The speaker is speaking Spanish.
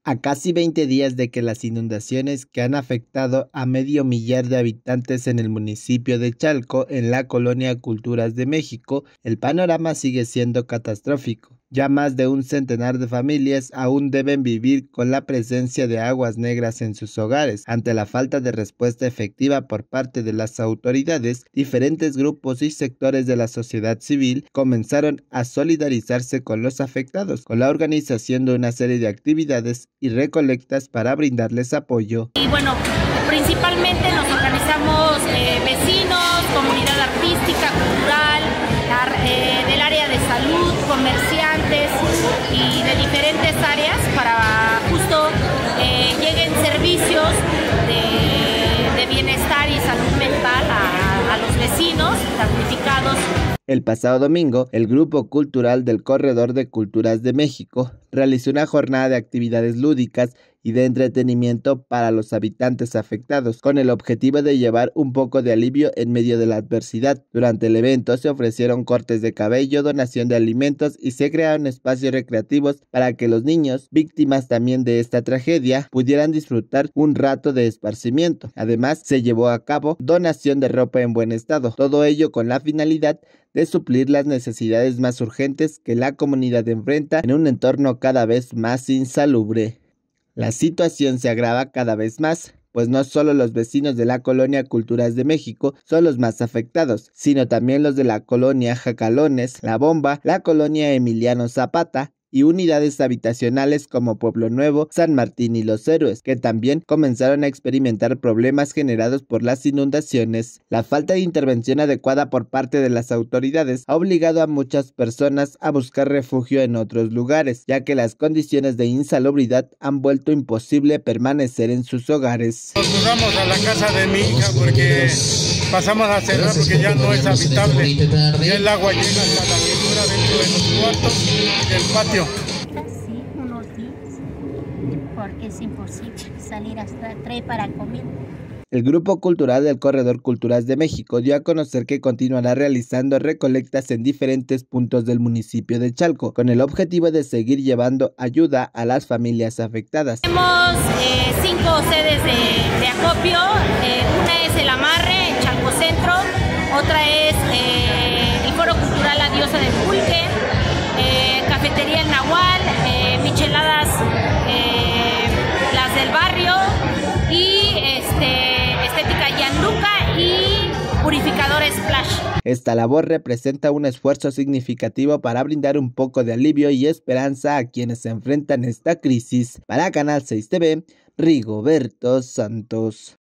A casi 20 días de que las inundaciones que han afectado a 500,000 de habitantes en el municipio de Chalco, en la colonia Culturas de México, el panorama sigue siendo catastrófico. Ya más de un centenar de familias aún deben vivir con la presencia de aguas negras en sus hogares. Ante la falta de respuesta efectiva por parte de las autoridades, diferentes grupos y sectores de la sociedad civil comenzaron a solidarizarse con los afectados, con la organización de una serie de actividades y recolectas para brindarles apoyo. Y bueno, principalmente nos organizamos vecinos, comunidad artística, cultural, del área de salud, comerciantes y de diferentes áreas para justo lleguen servicios de bienestar y salud mental a los vecinos damnificados. El pasado domingo, el Grupo Cultural del Corredor de Culturas de México realizó una jornada de actividades lúdicas y de entretenimiento para los habitantes afectados, con el objetivo de llevar un poco de alivio en medio de la adversidad. Durante el evento se ofrecieron cortes de cabello, donación de alimentos y se crearon espacios recreativos para que los niños, víctimas también de esta tragedia, pudieran disfrutar un rato de esparcimiento. Además, se llevó a cabo donación de ropa en buen estado, todo ello con la finalidad de suplir las necesidades más urgentes que la comunidad enfrenta en un entorno cada vez más insalubre. La situación se agrava cada vez más, pues no solo los vecinos de la colonia Culturas de México son los más afectados, sino también los de la colonia Jacalones, La Bomba, la colonia Emiliano Zapata y unidades habitacionales como Pueblo Nuevo, San Martín y Los Héroes, que también comenzaron a experimentar problemas generados por las inundaciones. La falta de intervención adecuada por parte de las autoridades ha obligado a muchas personas a buscar refugio en otros lugares, ya que las condiciones de insalubridad han vuelto imposible permanecer en sus hogares. Nos mudamos a la casa de mi hija porque pasamos a cerrar porque ya no es habitable. Ya el agua llega hasta la pintura dentro de los cuartos y del patio. Sí, unos días, porque es imposible salir hasta traer para comer. El Grupo Cultural del Corredor Culturas de México dio a conocer que continuará realizando recolectas en diferentes puntos del municipio de Chalco, con el objetivo de seguir llevando ayuda a las familias afectadas. Tenemos 5 sedes de acopio, una es el Amarre en Chalco Centro, otra es el Foro Cultural La Diosa del Pulque, Cafetería El Nahual, micheladas las del barrio y Estética Gianluca y Purificador Splash. Esta labor representa un esfuerzo significativo para brindar un poco de alivio y esperanza a quienes se enfrentan a esta crisis. Para Canal 6 TV, Rigoberto Santos.